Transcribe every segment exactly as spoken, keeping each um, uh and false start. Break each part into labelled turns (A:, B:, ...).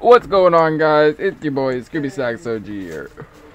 A: What's going on, guys? It's your boy Scooby Sax O G here.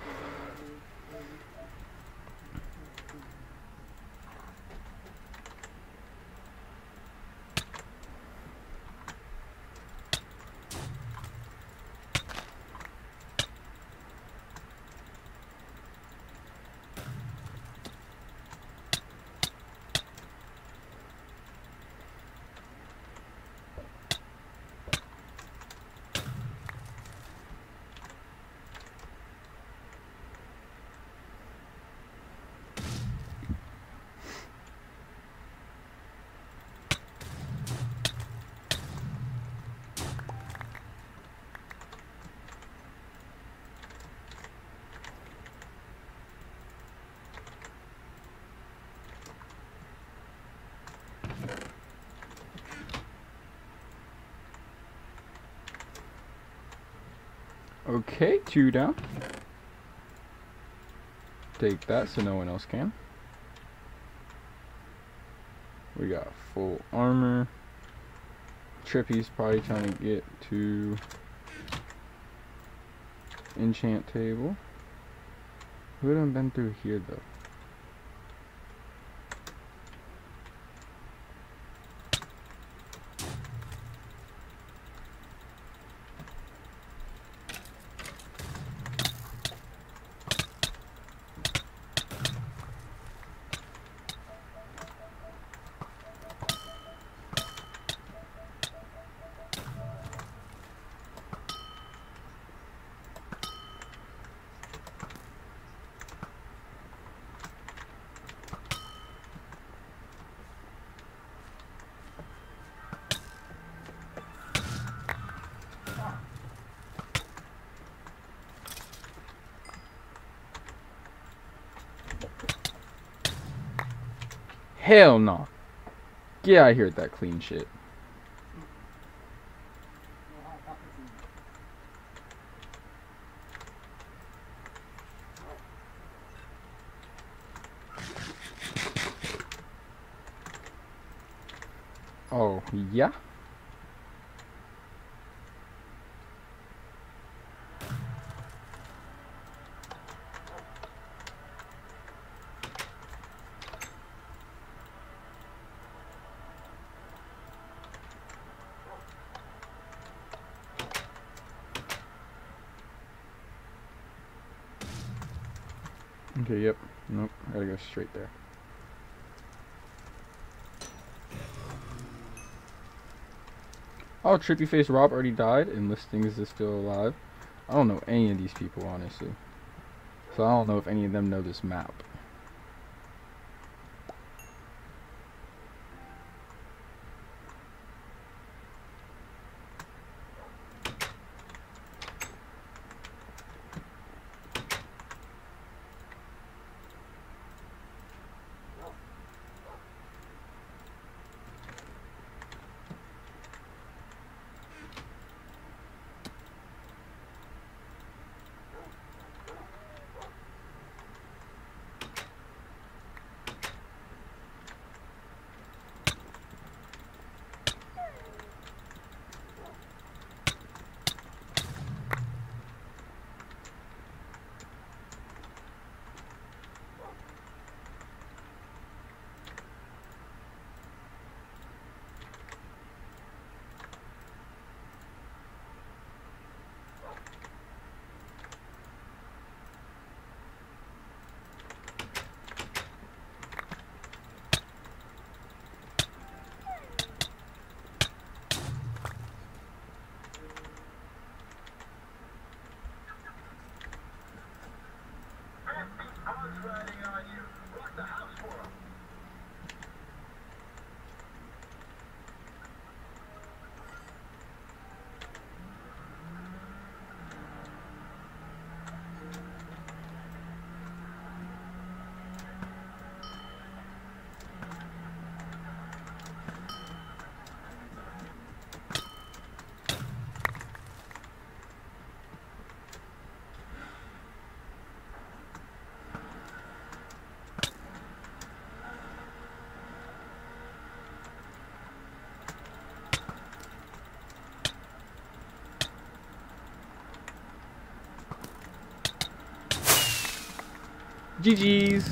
A: Okay, two down. Take that so no one else can. We got full armor. Trippy's probably trying to get to enchant table. Who done been through here though? Hell no. Get out of here with that clean shit. Oh, yeah? Okay, yep. Nope, gotta go straight there. Oh, Trippy Face Rob already died and Listings is still alive. I don't know any of these people, honestly. So I don't know if any of them know this map. G G's.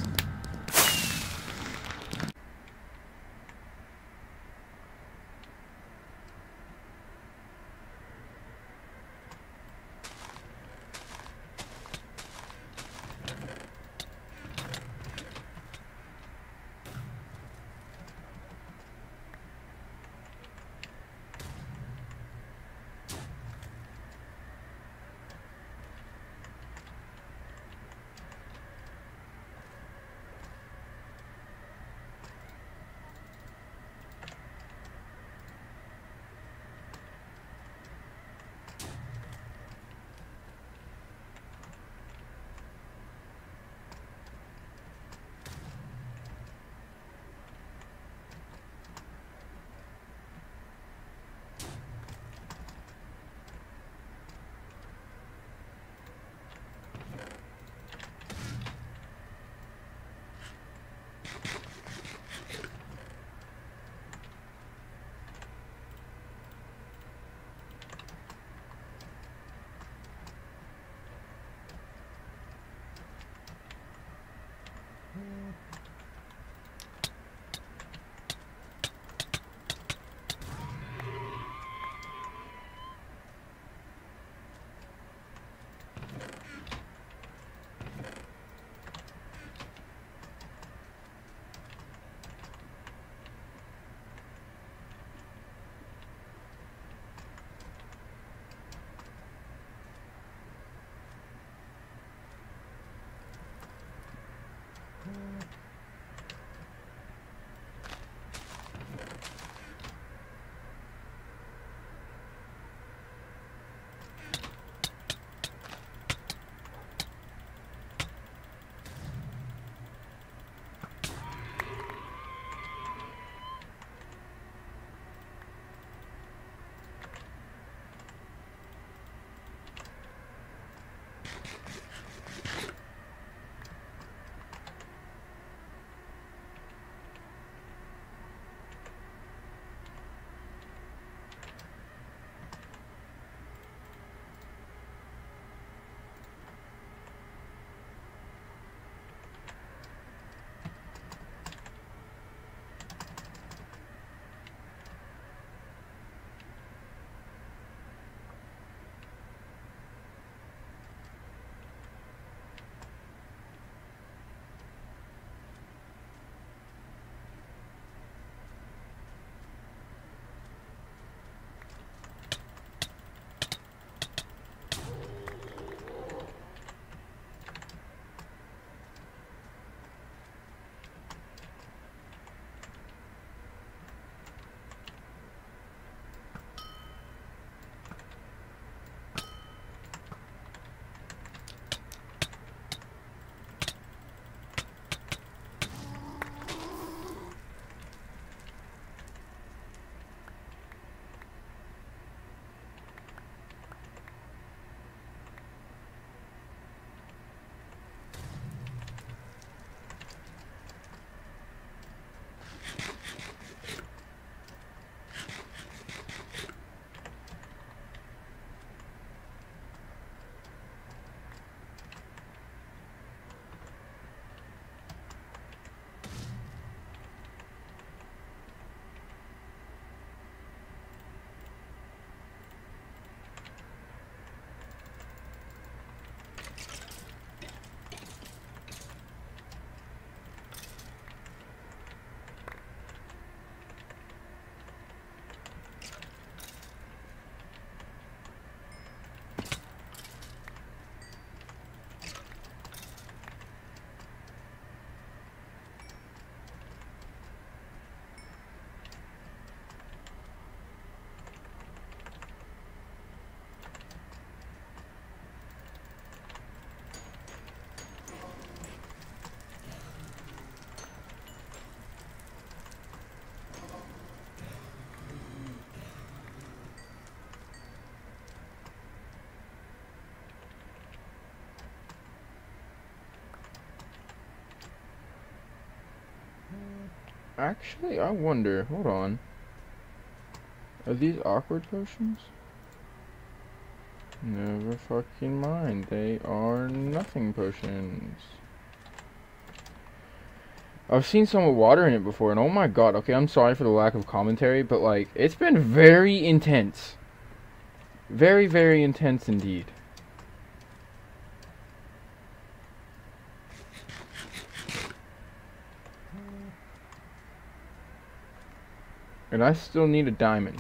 A: Actually, I wonder. Hold on. Are these awkward potions? Never fucking mind. They are nothing potions. I've seen some with water in it before, and oh my god, okay, I'm sorry for the lack of commentary, but like, it's been very intense. Very, very intense indeed. And I still need a diamond.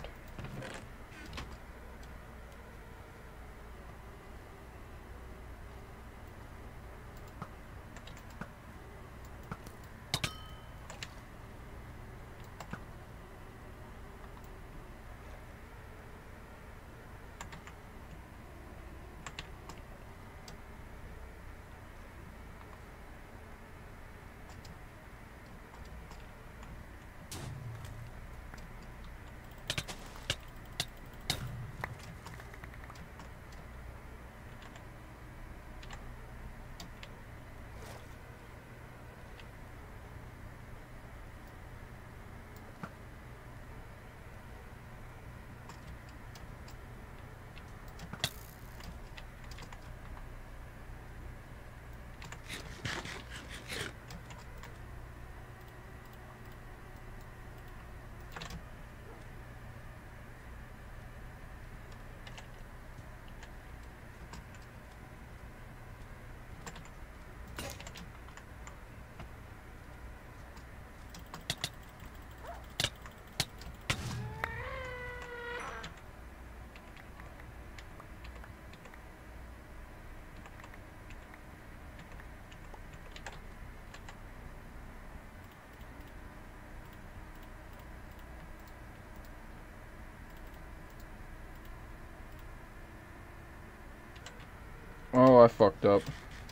A: Oh, I fucked up.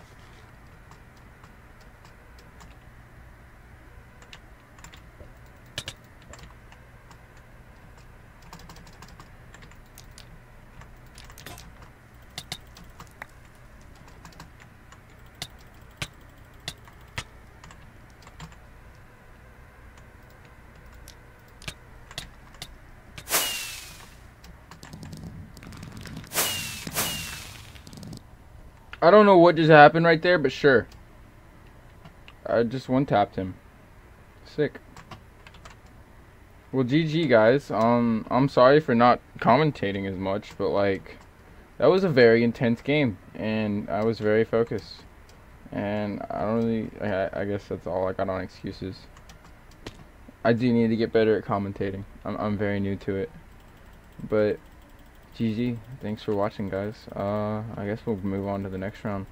A: I don't know what just happened right there, but sure. I just one-tapped him. Sick. Well, G G, guys. Um, I'm sorry for not commentating as much, but, like, that was a very intense game, and I was very focused. And I don't really... I, I guess that's all I got on excuses. I do need to get better at commentating. I'm, I'm very new to it. But... G G, thanks for watching, guys. Uh, I guess we'll move on to the next round.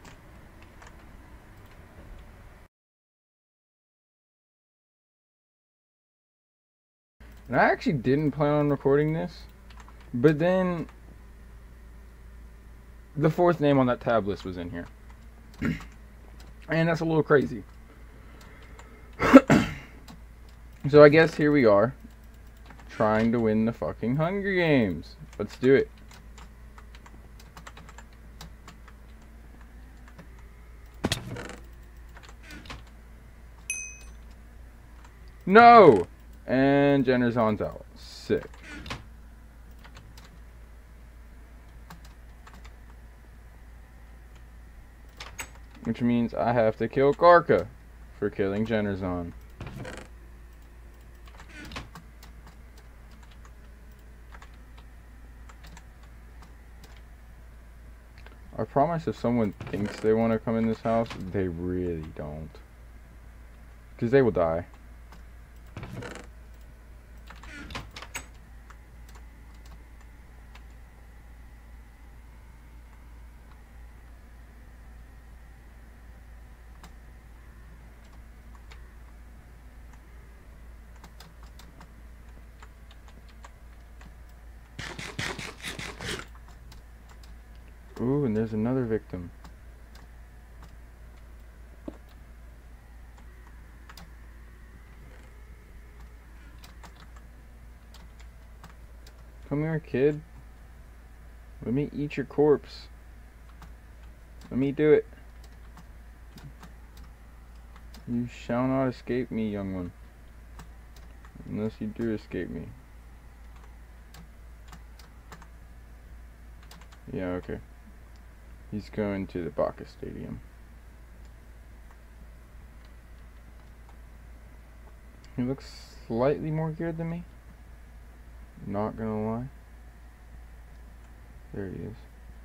A: And I actually didn't plan on recording this, but then the fourth name on that tab list was in here. And that's a little crazy. So I guess here we are, trying to win the fucking Hunger Games. Let's do it. No! And Jenner's on's out. Sick. Which means I have to kill Garka for killing Jenner's on. I promise if someone thinks they want to come in this house, they really don't. Because they will die. Ooh, and there's another victim. Come here, kid. Let me eat your corpse. Let me do it. You shall not escape me, young one. Unless you do escape me. Yeah, okay. He's going to the Baka Stadium. He looks slightly more geared than me. Not gonna lie. There he is.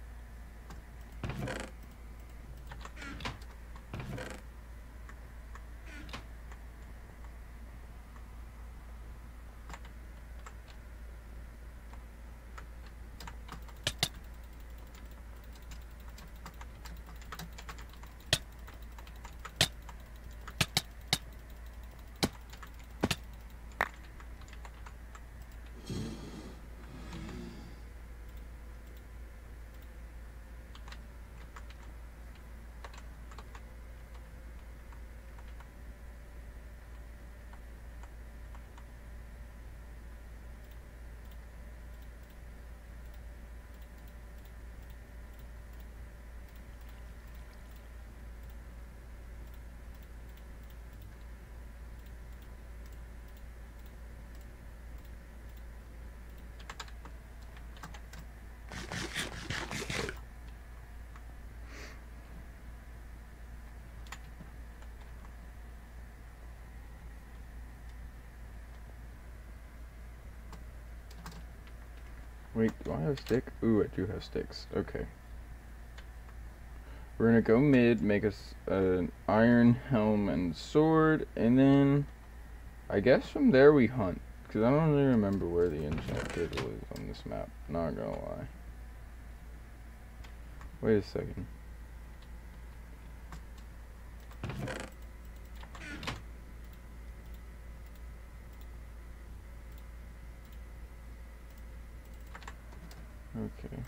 A: Wait, do I have a stick? Ooh, I do have sticks. Okay. We're gonna go mid, make us an iron helm and sword, and then I guess from there we hunt. Because I don't really remember where the enchant table is on this map. Not gonna lie. Wait a second. Okay.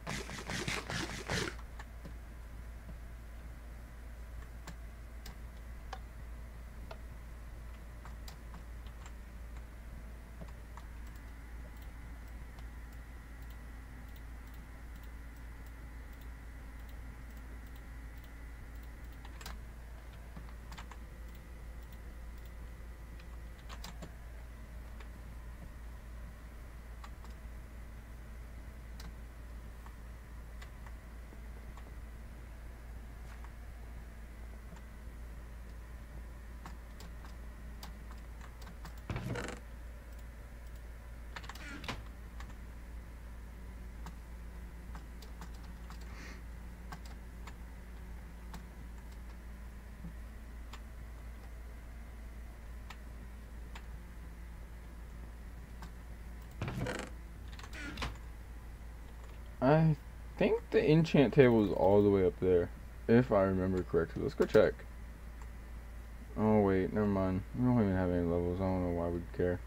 A: I think the enchant table is all the way up there, if I remember correctly. Let's go check. Oh wait, never mind. We don't even have any levels. I don't know why we'd care.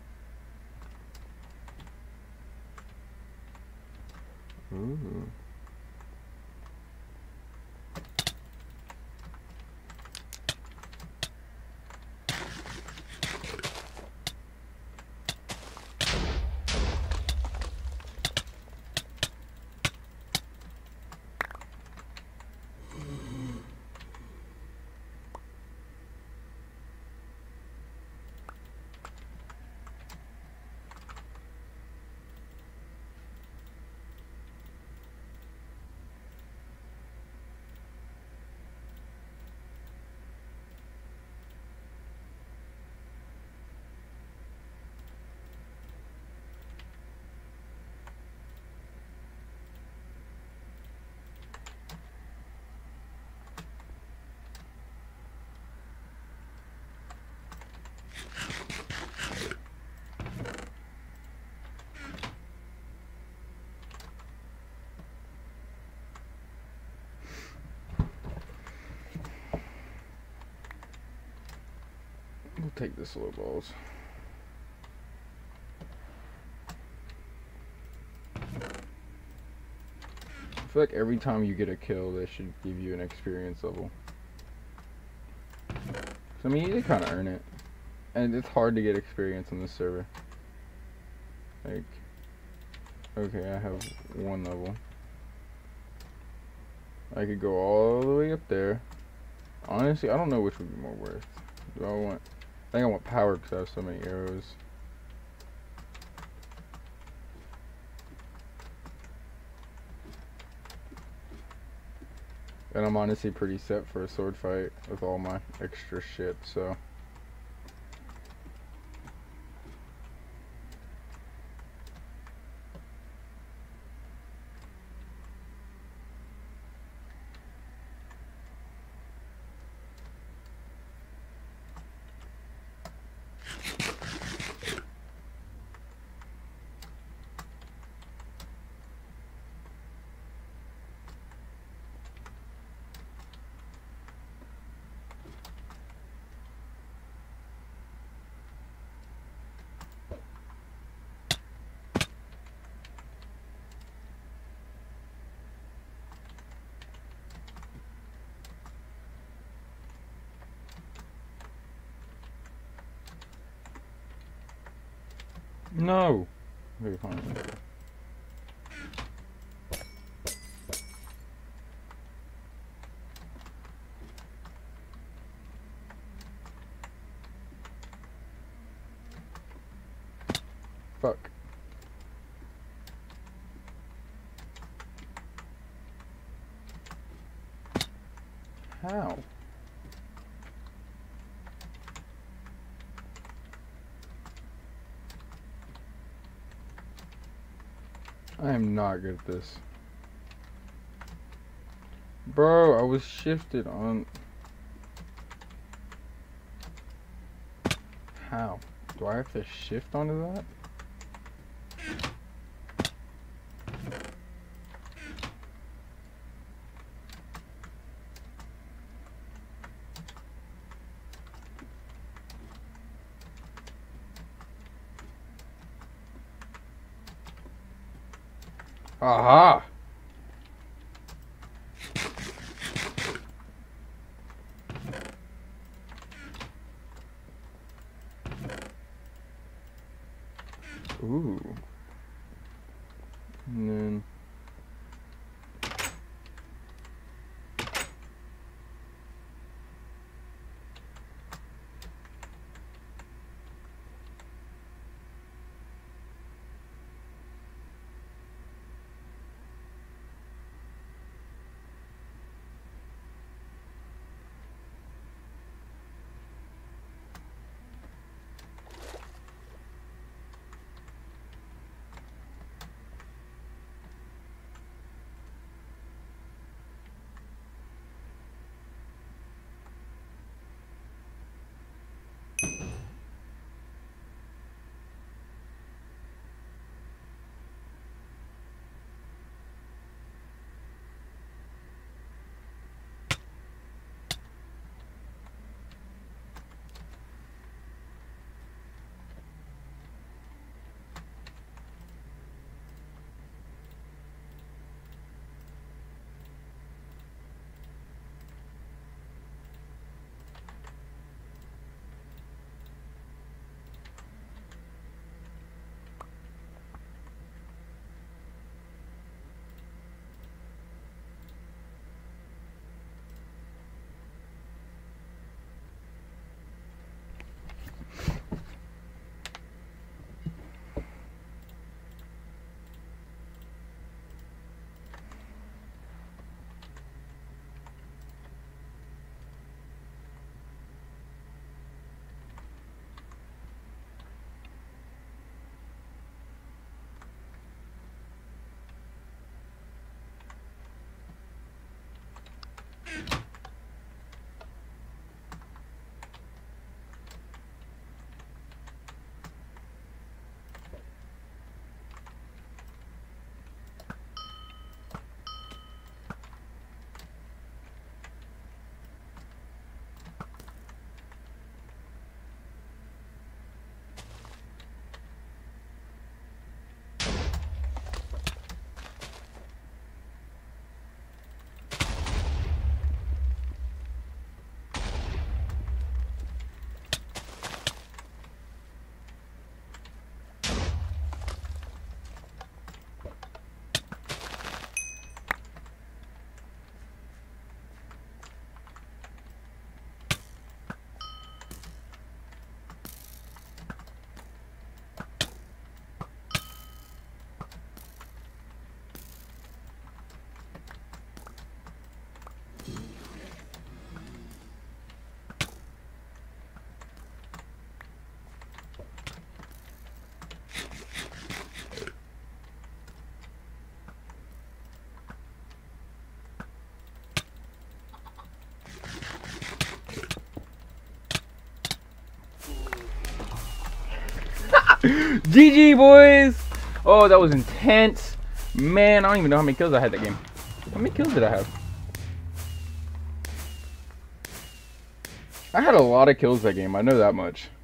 A: Ooh. We'll take the slow balls. I feel like every time you get a kill, they should give you an experience level. So, I mean, you kind of earn it. And it's hard to get experience on this server. Like, okay, I have one level. I could go all the way up there. Honestly, I don't know which would be more worth. Do I want... I think I want power because I have so many arrows. And I'm honestly pretty set for a sword fight with all my extra shit, so... No. Okay, fine. Fuck. How? I am not good at this. Bro, I was shifted on... How? Do I have to shift onto that? Aha! Ooh. And then... G G, boys! Oh, that was intense. Man, I don't even know how many kills I had that game. How many kills did I have? I had a lot of kills that game, I know that much.